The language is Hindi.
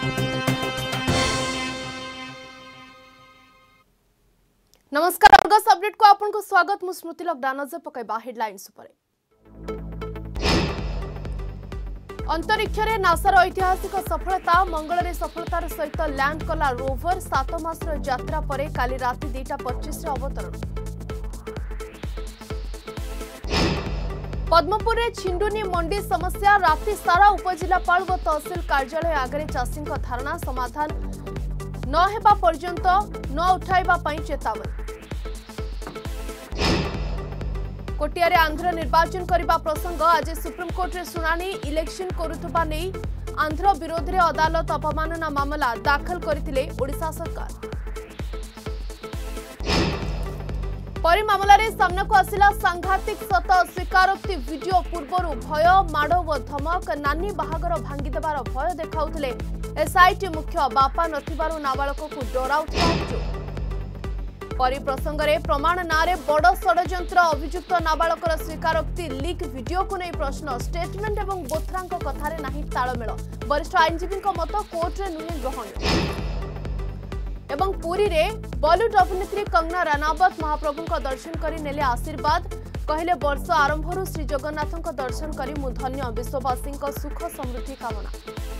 नमस्कार अर्गस अपडेट को आपन को स्वागत मु स्मृति लॉकडाउन नजर पकाइबा हेडलाइंस पर। अंतरिक्ष रे नासार ऐतिहासिक सफलता मंगल रे सफलतार सहित लैंड कला रोवर 7 मासर यात्रा परे काली राति 2:25 रे अवतरण। पद्मपुर रे छिंडुनी मंडी समस्या राति सारा उपजिलापाल व तहसील कार्यालय आगे चाषी धारणा समाधान न हेबा पर्यंत न उठाइबा पई चेतावनी। कोटियारे आंध्र निर्वाचन करने प्रसंग आज सुप्रीमकोर्ट रे सुनानी इलेक्शन करुथबा नै आंध्र विरोध रे अदालत अपमानना मामला दाखल करथिले ओडिशा सरकार। परि मामला रे सामना को आसिला सांघातिक सत स्वीकारोक्ति वीडियो पूर्वरु भय माड़ व धमक नानी बाहागर भांगी देबार भय देखाउथिले एसआईटी मुख्य बापा नथिबारु नाबालक को डराउथिला। परि प्रसंग रे प्रमाण नारे बड़ षड्यंत्र अभियुक्त नाबालकर स्वीकारोक्ति लीक वीडियो को नहीं प्रश्न स्टेटमेंट एवं बोथरांक कथारे नहीं तालमेल वरिष्ठ आईनजीवी मत कोर्ट रे नुहे ग्रहण। एवं पुरी रे बॉलीवुड अभिनेत्री कंगना रनावत महाप्रभु को दर्शन करी नेले आशीर्वाद कहले वर्ष आरंभरू श्री जगन्नाथ दर्शन करी मु धन्य विश्ववासी सुख समृद्धि कामना।